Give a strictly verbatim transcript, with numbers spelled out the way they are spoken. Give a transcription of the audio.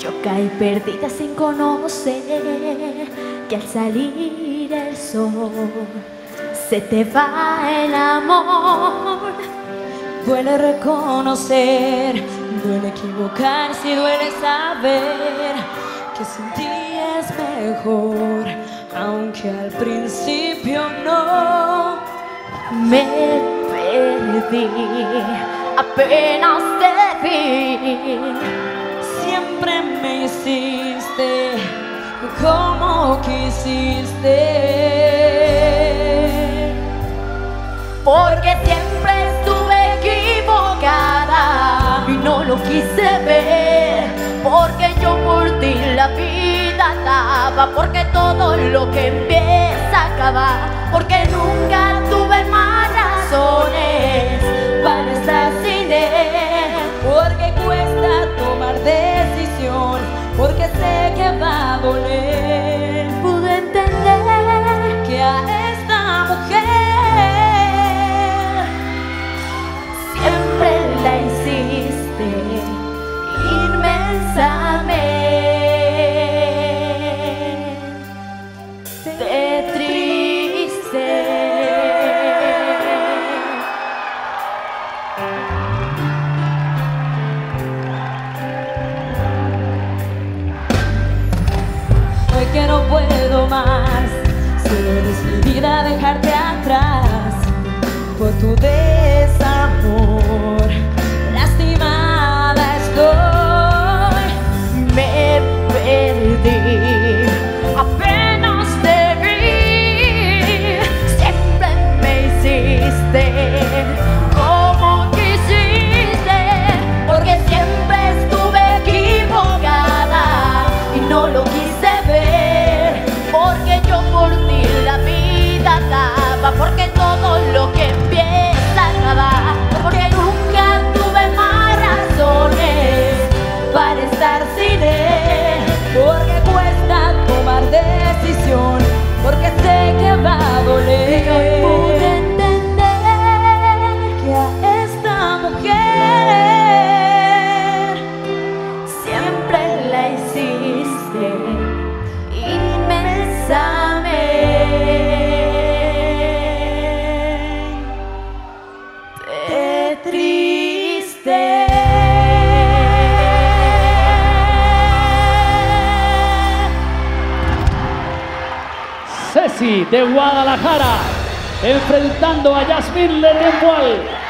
Yo caí perdida sin conocer que al salir el sol se te va el amor. Duele reconocer, duele equivocarse y duele saber que sin ti es mejor, aunque al principio no. Me perdí, apenas te vi. Siempre me hiciste como quisiste, porque siempre estuve equivocada y no lo quise ver, porque yo por ti la vida daba, porque todo lo que empieza acaba, porque nunca tuve más razones para estar sin él, porque cuesta tomar decisión, porque sé que va a doler. Pude entender que a esta mujer siempre la hiciste inmensamente triste. Hoy que no puedo más, solo decidida a dejarte atrás por tu desamor. Lastimada estoy, me perdí, apenas te vi. Siempre me hiciste como quisiste, porque siempre estuve equivocada y no lo quise ver, porque yo por ti la vida daba, porque todo lo que empieza acaba, porque nunca tuve más razones para estar sin él, porque cuesta tomar decisión, porque sé que va a doler. Hoy pude entender que a esta mujer siempre la hiciste inmensamente triste. Ceci de Guadalajara enfrentando a Yasmín Lenemboal.